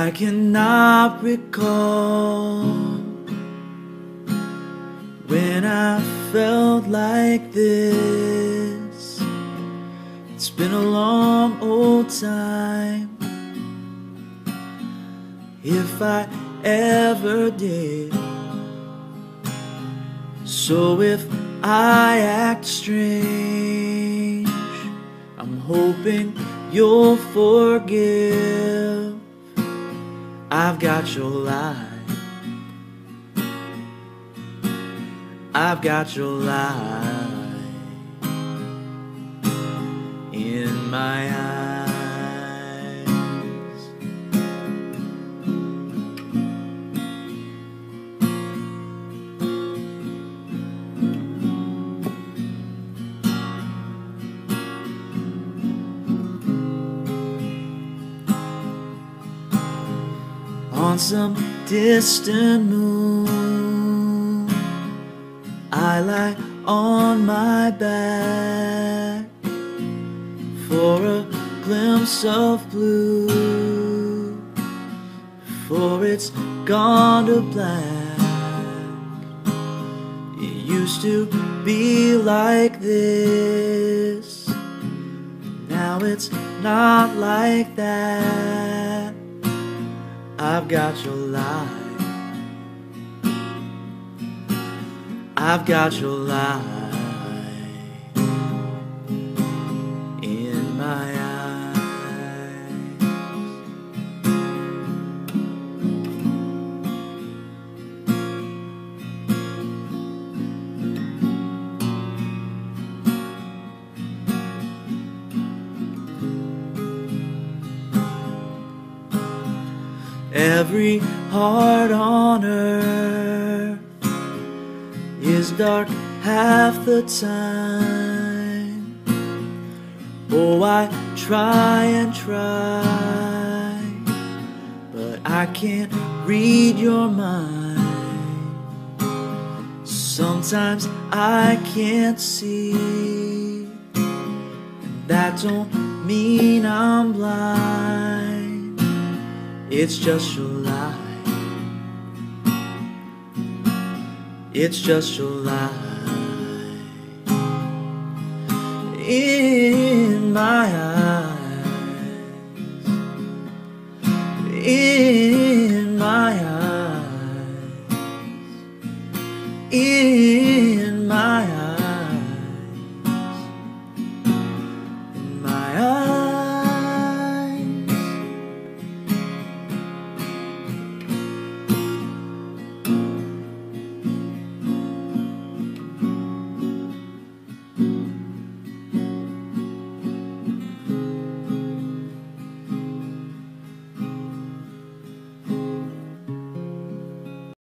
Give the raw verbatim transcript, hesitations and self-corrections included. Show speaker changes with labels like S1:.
S1: I cannot recall when I felt like this. It's been a long old time, if I ever did. So if I act strange, I'm hoping you'll forgive. I've got your light, I've got your light in my eyes. On some distant moon, I lie on my back for a glimpse of blue, for it's gone to black. It used to be like this, now it's not like that. I've got your light, I've got your light in my eyes. Every heart on earth is dark half the time. Oh, I try and try, but I can't read your mind. Sometimes I can't see, and that don't mean I'm blind. It's just your light, it's just your light in my eyes.